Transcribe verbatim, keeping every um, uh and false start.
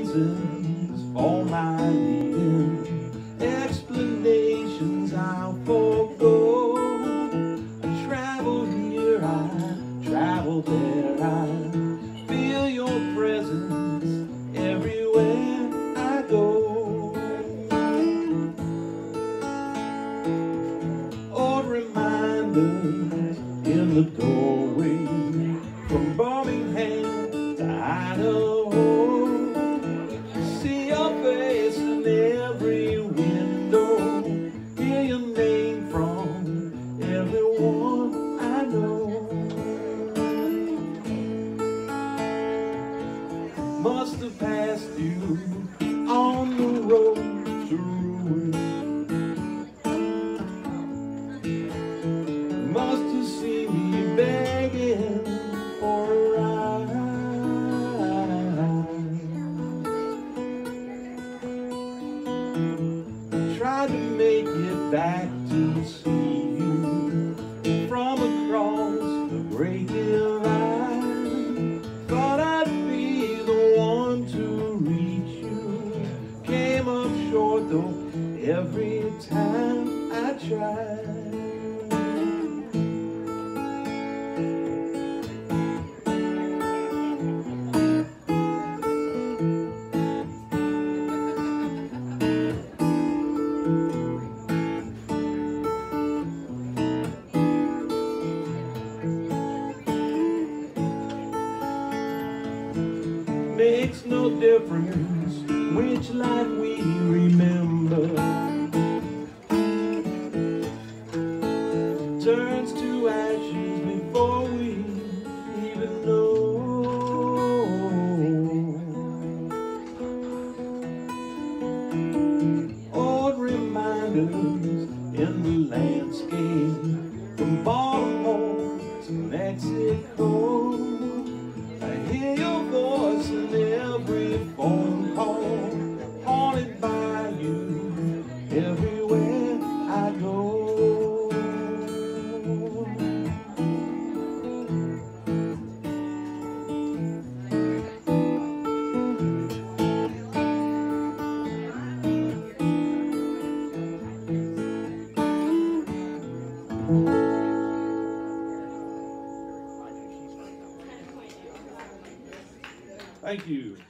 reasons for my leaving, explanations I'll forego. I travel here, I travel there, I feel your presence everywhere I go. Old reminders in the doorway, from Birmingham to Idaho. See your face in every window, hear your name from everyone I know. Must have passed you on the road to ruin. Must have seen me begging for a ride. Tried to make it back to see you from across the great divide. Thought I'd be the one to reach you. Came up short though every time I tried. Makes no difference which life we remember, turns to ashes before we even know. Old reminders in the landscape, from Baltimore to Mexico. I hear your voice in every phone call, haunted by you everywhere I go. Thank you.